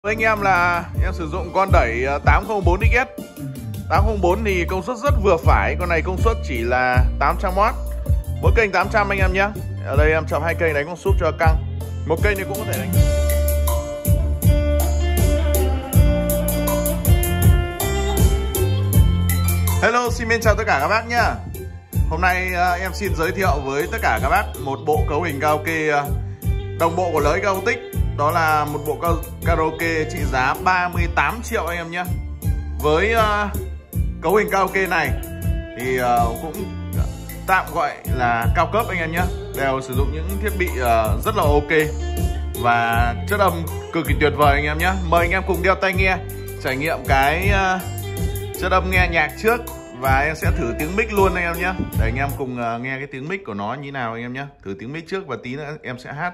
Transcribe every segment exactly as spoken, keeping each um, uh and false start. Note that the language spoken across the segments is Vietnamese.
Với anh em là em sử dụng con đẩy tám không bốn ích ét. tám không bốn thì công suất rất vừa phải, con này công suất chỉ là tám trăm oát. Mỗi kênh tám trăm anh em nhé. Ở đây em chọn hai kênh đánh con súp cho căng. Một kênh thì cũng có thể đánh. Hello, xin chào tất cả các bác nhá. Hôm nay uh, em xin giới thiệu với tất cả các bác một bộ cấu hình karaoke uh, đồng bộ của Lợi Acoustic. Đó là một bộ karaoke trị giá ba mươi tám triệu anh em nhé. Với uh, cấu hình karaoke này thì uh, cũng tạm gọi là cao cấp anh em nhé. Đều sử dụng những thiết bị uh, rất là ok và chất âm cực kỳ tuyệt vời anh em nhé. Mời anh em cùng đeo tai nghe trải nghiệm cái uh, chất âm nghe nhạc trước. Và em sẽ thử tiếng mic luôn anh em nhé. Để anh em cùng uh, nghe cái tiếng mic của nó như nào anh em nhé. Thử tiếng mic trước và tí nữa em sẽ hát.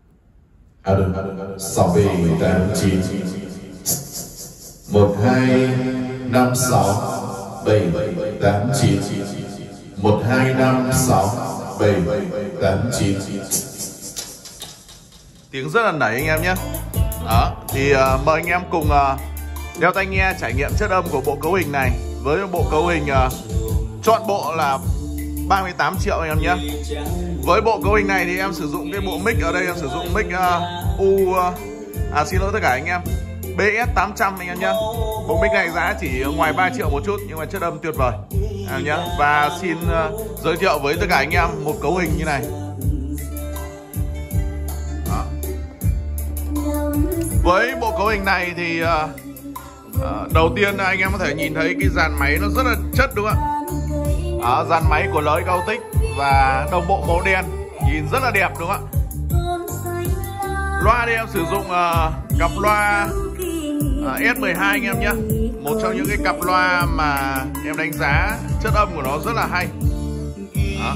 sáu bảy tám chín một hai năm sáu bảy tám chín một hai năm sáu bảy tám chín. Tiếng rất là nảy anh em nhé. Đó, thì uh, mời anh em cùng uh, đeo tai nghe trải nghiệm chất âm của bộ cấu hình này. Với bộ cấu hình uh, chọn bộ là ba mươi tám triệu anh em nhé. Với bộ cấu hình này thì em sử dụng cái bộ mic, ở đây em sử dụng mic uh, U uh, à xin lỗi tất cả anh em, bê ét tám trăm anh em nhé. Bộ mic này giá chỉ ngoài ba triệu một chút nhưng mà chất âm tuyệt vời anh em nhé. Và xin uh, giới thiệu với tất cả anh em một cấu hình như này. Đó. Với bộ cấu hình này thì uh, uh, đầu tiên anh em có thể nhìn thấy cái dàn máy nó rất là chất đúng không ạ? Đó, dàn máy của Lợi Acoustic và đồng bộ màu đen nhìn rất là đẹp đúng không ạ? Loa thì em sử dụng uh, cặp loa uh, S mười hai anh em nhé. Một trong những cái cặp loa mà em đánh giá chất âm của nó rất là hay. Đó.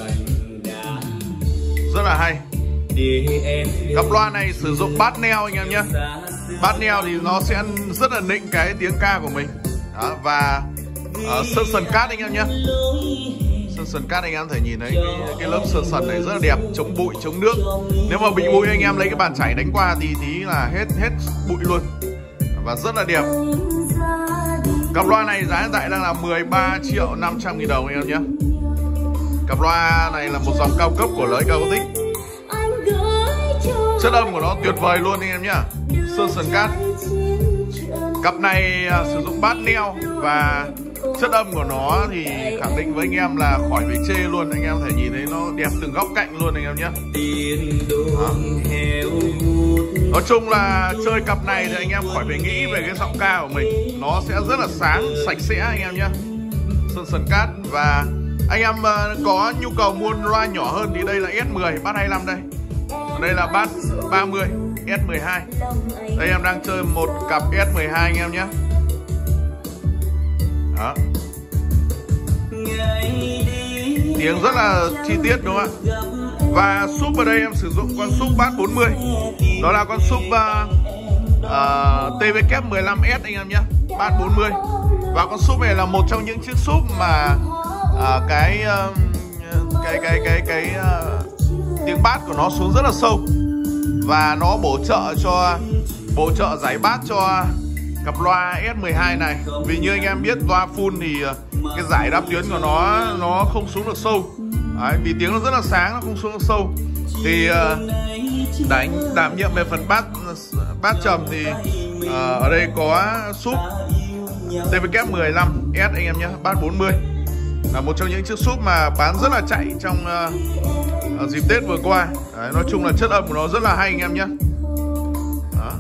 Rất là hay. Cặp loa này sử dụng bass neo anh em nhé. Bass neo thì nó sẽ rất là nịnh cái tiếng ca của mình. Đó, và uh, sơn sần cát anh em nhé. Sơn sần cát anh em có thể nhìn thấy cái, cái lớp sơn sần này rất là đẹp, chống bụi, chống nước. Nếu mà bị bụi anh em lấy cái bàn chải đánh qua thì tí là hết hết bụi luôn. Và rất là đẹp. Cặp loa này giá hiện tại đang là mười ba triệu năm trăm nghìn đồng anh em nhé. Cặp loa này là một dòng cao cấp của Lợi Acoustic. Chất âm của nó tuyệt vời luôn anh em nhé. Sơn sần cát. Cặp này uh, sử dụng bass neo và chất âm của nó thì khẳng định với anh em là khỏi phải chê luôn. Anh em có thể nhìn thấy nó đẹp từng góc cạnh luôn anh em nhé. Đó. Nói chung là chơi cặp này thì anh em khỏi phải nghĩ về cái giọng ca của mình. Nó sẽ rất là sáng, sạch sẽ anh em nhé. Sơn sần cát. Và anh em uh, có nhu cầu mua loa nhỏ hơn thì đây là S mười, bass hai mươi lăm đây. Đây là bass ba mươi, S mười hai. Đây em đang chơi một cặp S mười hai anh em nhé. Đó. Tiếng rất là chi tiết đúng không ạ? Và súp ở đây em sử dụng con súp bass bốn mươi. Đó là con súp uh, uh, tê vê kép mười lăm S anh em nhé. Bass bốn mươi. Và con súp này là một trong những chiếc súp mà uh, cái, uh, cái cái cái cái uh, tiếng bass của nó xuống rất là sâu. Và nó bổ trợ cho bổ trợ giải bass cho cặp loa S mười hai này. Vì như anh em biết loa full thì cái giải đáp tuyến của nó nó không xuống được sâu. Đấy, vì tiếng nó rất là sáng, nó không xuống được sâu. Thì đánh đảm nhiệm về phần bass bass trầm thì uh, ở đây có súp tê vê kép mười lăm S anh em nhé, bass bốn mươi. Là một trong những chiếc súp mà bán rất là chạy trong uh, dịp Tết vừa qua. Đấy, nói chung là chất âm của nó rất là hay anh em nhé. Đó.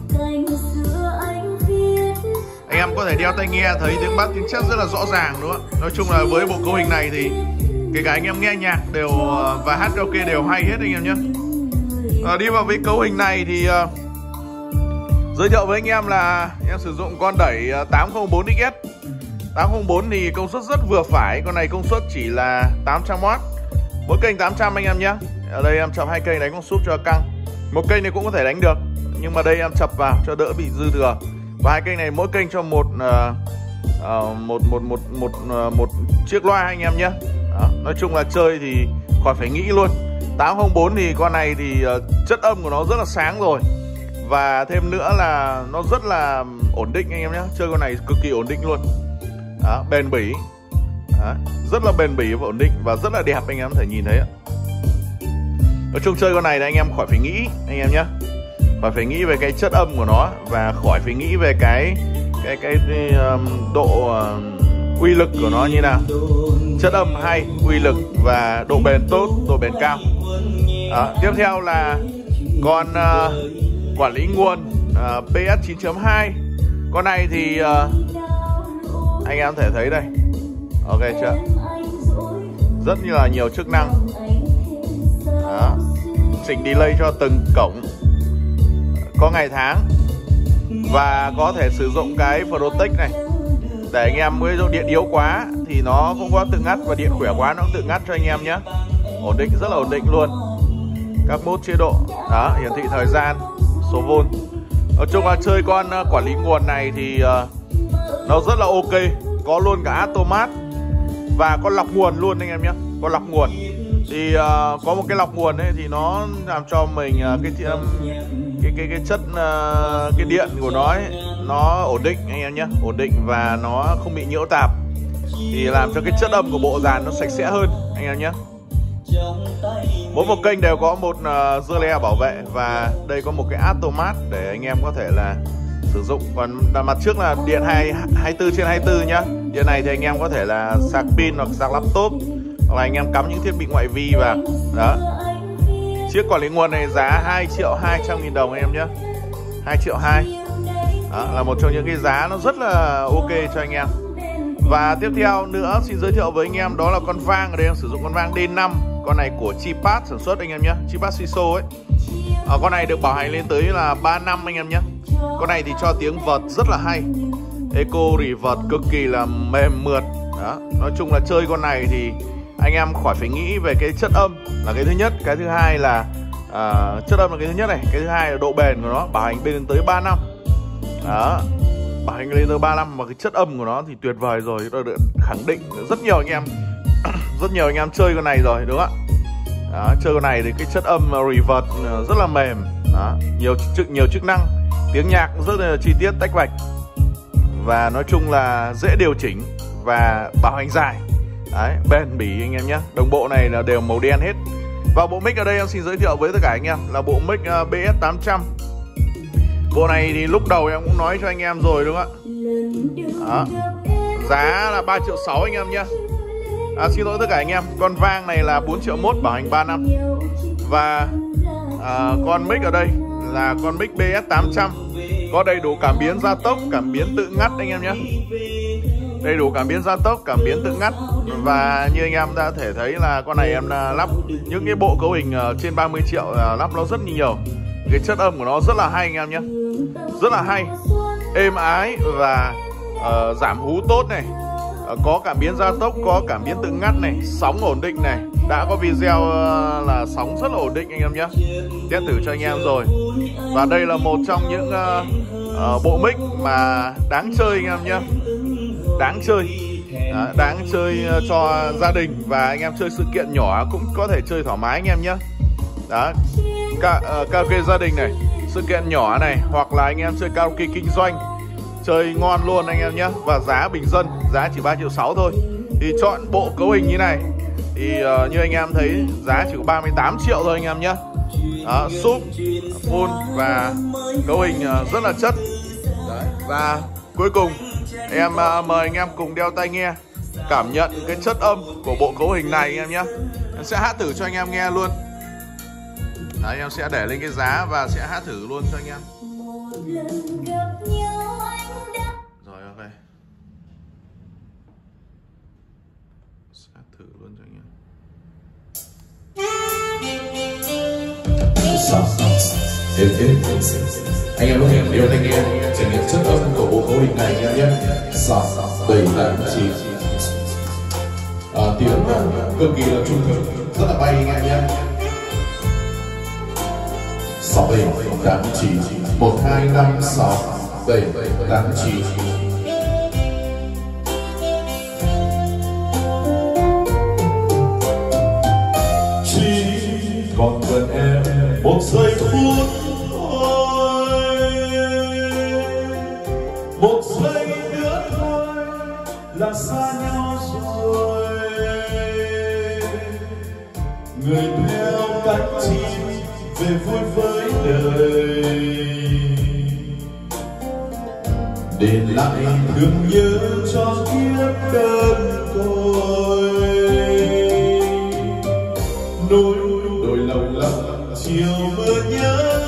Anh em có thể đeo tai nghe thấy tiếng bass, tiếng chest rất là rõ ràng đúng không ạ? Nói chung là với bộ cấu hình này thì kể cả anh em nghe nhạc đều và hát karaoke đều hay hết anh em nhé. À, đi vào với cấu hình này thì uh, giới thiệu với anh em là em sử dụng con đẩy tám không bốn ích ét. tám không bốn thì công suất rất vừa phải, con này công suất chỉ là tám trăm oát. Mỗi kênh tám trăm anh em nhé. Ở đây em chọn hai kênh đánh con súp cho căng. Một kênh này cũng có thể đánh được, nhưng mà đây em chập vào cho đỡ bị dư thừa. Và hai kênh này mỗi kênh cho một uh, uh, một, một, một, một, uh, một chiếc loa anh em nhé. Đó. Nói chung là chơi thì khỏi phải nghĩ luôn. tám không bốn thì con này thì uh, chất âm của nó rất là sáng rồi. Và thêm nữa là nó rất là ổn định anh em nhé. Chơi con này cực kỳ ổn định luôn. Đó, bền bỉ. Đó, rất là bền bỉ và ổn định và rất là đẹp anh em có thể nhìn thấy ạ. Nói chung chơi con này thì anh em khỏi phải nghĩ anh em nhé. Khỏi phải nghĩ về cái chất âm của nó và khỏi phải nghĩ về cái cái cái, cái um, độ uh, uy lực của nó như nào. Chất âm hay, uy lực và độ bền tốt, độ bền cao. Đó, tiếp theo là con uh, quản lý nguồn uh, pê ét chín chấm hai. Con này thì uh, anh em có thể thấy đây. Ok chưa? Rất là nhiều chức năng. Đó. Chỉnh delay cho từng cổng, có ngày tháng và có thể sử dụng cái Protect này để anh em mới điện yếu quá thì nó không có tự ngắt và điện khỏe quá nó cũng tự ngắt cho anh em nhé. Ổn định, rất là ổn định luôn. Các mode chế độ, đó, hiển thị thời gian, số vôn. Nói chung là chơi con uh, quản lý nguồn này thì uh, nó rất là ok. Có luôn cả automat và có lọc nguồn luôn anh em nhé. Có lọc nguồn thì uh, có một cái lọc nguồn ấy thì nó làm cho mình uh, cái, um, cái cái cái chất uh, cái điện của nó ấy, nó ổn định anh em nhé, ổn định và nó không bị nhiễu tạp thì làm cho cái chất âm của bộ dàn nó sạch sẽ hơn anh em nhé. Mỗi một kênh đều có một uh, dưa le bảo vệ và đây có một cái automat để anh em có thể là sử dụng. Còn mặt trước là điện hai mươi tư trên hai mươi tư nhá. Điện này thì anh em có thể là sạc pin hoặc sạc laptop hoặc là anh em cắm những thiết bị ngoại vi vào. Đó. Chiếc quản lý nguồn này giá hai triệu hai trăm nghìn đồng anh em nhé. hai triệu hai. Đó là một trong những cái giá nó rất là ok cho anh em. Và tiếp theo nữa xin giới thiệu với anh em đó là con vang. Ở đây em sử dụng con vang D năm. Con này của Chipat sản xuất anh em nhé. Chipat Siso ấy. À, con này được bảo hành lên tới là ba năm anh em nhé. Con này thì cho tiếng vợt rất là hay. Echo reverb cực kỳ là mềm mượt. Đó. Nói chung là chơi con này thì anh em khỏi phải nghĩ về cái chất âm là cái thứ nhất. Cái thứ hai là uh, chất âm là cái thứ nhất này. Cái thứ hai là độ bền của nó bảo hành lên tới ba năm. Đó. Bảo hành lên tới ba năm và cái chất âm của nó thì tuyệt vời rồi. Tôi được khẳng định rất nhiều anh em rất nhiều anh em chơi con này rồi đúng không ạ? Đó, chơi con này thì cái chất âm reverb rất là mềm. Đó, nhiều chức nhiều chức năng, tiếng nhạc rất là chi tiết tách bạch và nói chung là dễ điều chỉnh và bảo hành dài. Đấy, bền bỉ anh em nhé. Đồng bộ này là đều màu đen hết. Và bộ mic ở đây em xin giới thiệu với tất cả anh em là bộ mic uh, bê ét tám trăm. Bộ này thì lúc đầu em cũng nói cho anh em rồi đúng không ạ? Đó. Giá là ba triệu sáu anh em nhé. À, xin lỗi tất cả anh em. Con vang này là bốn triệu mốt bảo hành ba năm. Và à, con mic ở đây là con mic bê ét tám trăm. Có đầy đủ cảm biến gia tốc, cảm biến tự ngắt anh em nhé. Đầy đủ cảm biến gia tốc, cảm biến tự ngắt. Và như anh em đã thể thấy là con này em lắp những cái bộ cấu hình trên ba mươi triệu, lắp nó rất nhiều. Cái chất âm của nó rất là hay anh em nhé. Rất là hay, êm ái và uh, giảm hú tốt này. uh, Có cảm biến gia tốc, có cảm biến tự ngắt này, sóng ổn định này. Đã có video uh, là sóng rất là ổn định anh em nhé. Test thử cho anh em rồi. Và đây là một trong những uh, uh, bộ mic mà đáng chơi anh em nhé. Đáng chơi. Đó, đáng chơi uh, cho gia đình và anh em chơi sự kiện nhỏ cũng có thể chơi thoải mái anh em nhé. Đó, Ka, uh, karaoke gia đình này, sự kiện nhỏ này, hoặc là anh em chơi karaoke kinh doanh, chơi ngon luôn anh em nhé. Và giá bình dân, giá chỉ ba triệu sáu thôi. Thì chọn bộ cấu hình như này thì uh, như anh em thấy giá chỉ có ba mươi tám triệu thôi anh em nhé. Đó, sub, full và cấu hình uh, rất là chất. Đấy. Và cuối cùng em uh, mời anh em cùng đeo tai nghe cảm nhận cái chất âm của bộ cấu hình này anh em nhé. Em sẽ hát thử cho anh em nghe luôn. Đấy, em sẽ để lên cái giá và sẽ hát thử luôn cho anh em. Rồi ok. Hát thử luôn cho anh em. Anh em có thể đeo tai nghe trải nghiệm chất âm của bộ cấu hình này anh em nhé. Sáu, bảy, tám, chín. À, tiếng cực kỳ là trung thực, rất là bay anh em nhé. Sáu, bảy, tám, chín. Một, hai, năm, sáu, bảy, tám, chín. Chỉ còn gần em một giây phút thôi. một giây nữa thôi là xa nhau rồi. Người theo cánh chim về vui với đời, để lại thương nhớ cho kiếp đơn côi. Nỗi đôi lòng lặng chiều mưa nhớ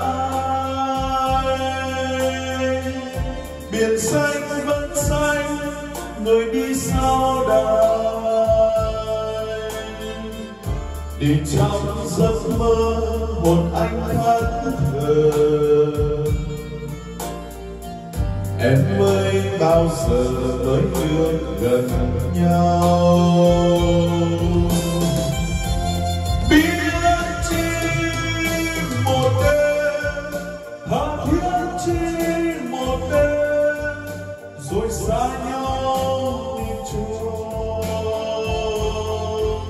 ai, biển xanh vẫn xanh người đi sau đời, để trong giấc mơ hồn anh thẫn thờ. Em ơi bao giờ mới được gần nhau, biết chi một đêm, tha thiết chi một đêm, rồi xa nhau đi chung.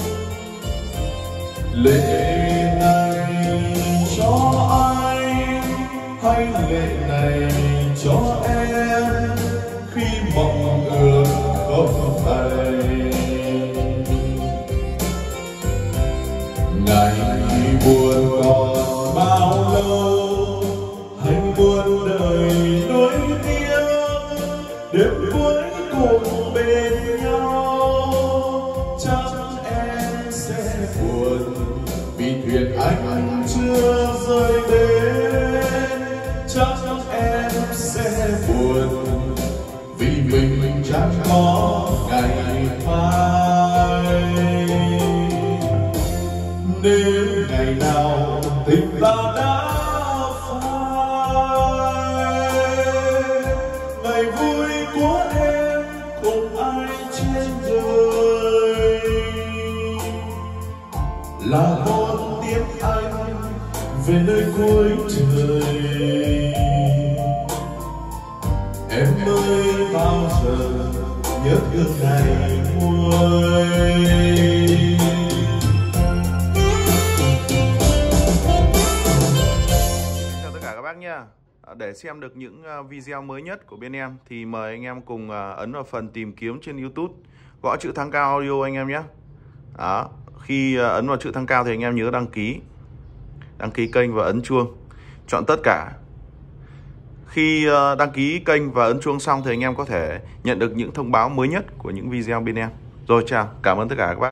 Lệ này cho anh hay lệ này cho em, khi mộng ước không thành. Ngày buồn còn bao lâu, hãy buồn đời nuối tiếc, đêm cuối cùng bên nhau. Chắc em sẽ buồn vì thuyền anh chưa rời đến, chắc em sẽ buồn vì mình mình chẳng có ngày mai. Nếu ngày nào tình ta đã phai, ngày vui của em cùng ai trên đời, là hôn tiếp anh về nơi cuối trời. Em ơi bao giờ nhớ thương ngày cuối. Chào tất cả các bác nha. Để xem được những video mới nhất của bên em thì mời anh em cùng ấn vào phần tìm kiếm trên YouTube, gõ chữ Thăng Cao Audio anh em nhé. Đó, khi ấn vào chữ Thăng Cao thì anh em nhớ đăng ký đăng ký kênh và ấn chuông, chọn tất cả. Khi đăng ký kênh và ấn chuông xong thì anh em có thể nhận được những thông báo mới nhất của những video bên em. Rồi chào, cảm ơn tất cả các bác.